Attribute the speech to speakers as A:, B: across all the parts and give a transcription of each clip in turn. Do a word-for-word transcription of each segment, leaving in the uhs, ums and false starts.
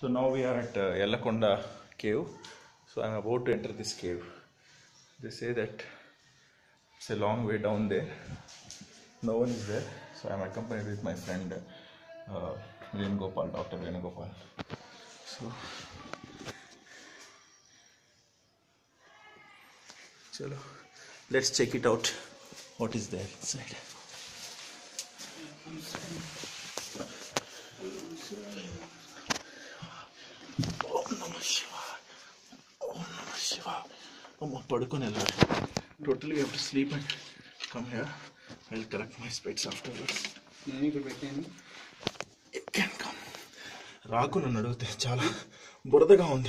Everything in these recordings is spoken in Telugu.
A: So now we are at uh, Yellakonda cave. So I am about to enter this cave. They say that it's a long way down there. No one is there. So I am accompanied with my friend uh, Venugopal, Doctor Venugopal. So, chalo, let's check it out. What is there inside? Om Namah Shivaya. Om Namah Shivaya. Amma padukone ellali. Totally we have to sleep and come here. I'll collect my spades afterwards. You can come. Rakulu nadugute chala buradaga undi.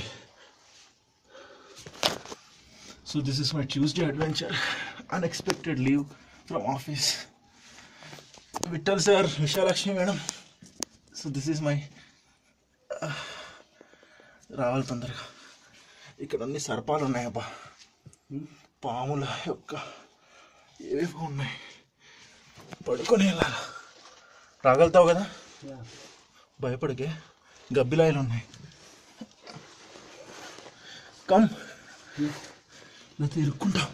A: So this is my Tuesday adventure. Unexpected leave from office. Vittal sir, Vishalakshmi madam. So this is my uh, రావాలి తొందరగా. ఇక్కడ అన్ని సర్పాలు ఉన్నాయబ్బా, పాముల యొక్క ఏవేవో ఉన్నాయి. పడుకొని వెళ్ళాలి. రాగలుగుతావు కదా? భయపడికే. గబ్బిలాయలు ఉన్నాయి. కమ్, లేకపోతే ఇరుక్కుంటాం.